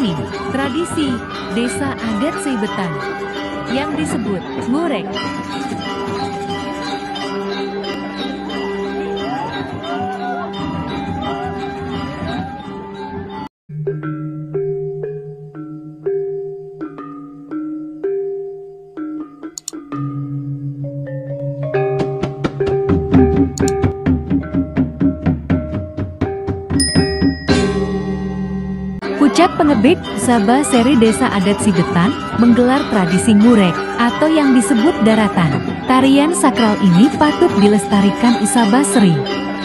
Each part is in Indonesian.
ini tradisi desa adat Sibetan yang disebut Ngurek. Pucat Pengebek Sabah seri Desa Adat Sibetan menggelar tradisi Ngurek atau yang disebut daratan. Tarian sakral ini patut dilestarikan Usabah Seri.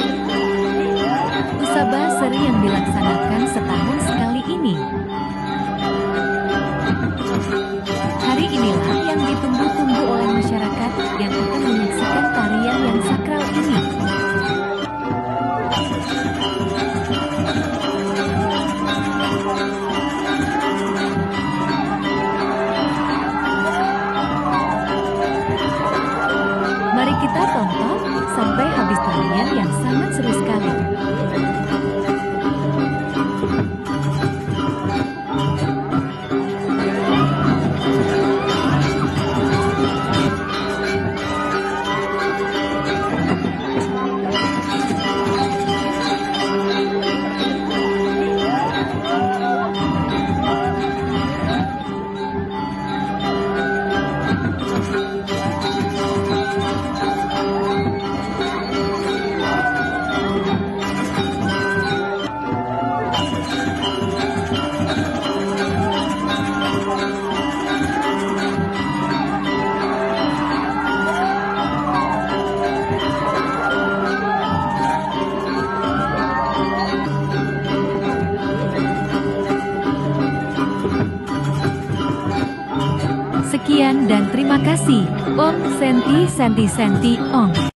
Usabah Seri yang dilaksanakan setahun sekali ini. Hari inilah yang ditunggu-tunggu oleh masyarakat yang akan menyaksikan tarian yang sakral ini. Mari kita tonton sampai habis tarian yang sangat seru sekali. Sekian dan terima kasih. Om Senti Senti Senti Om.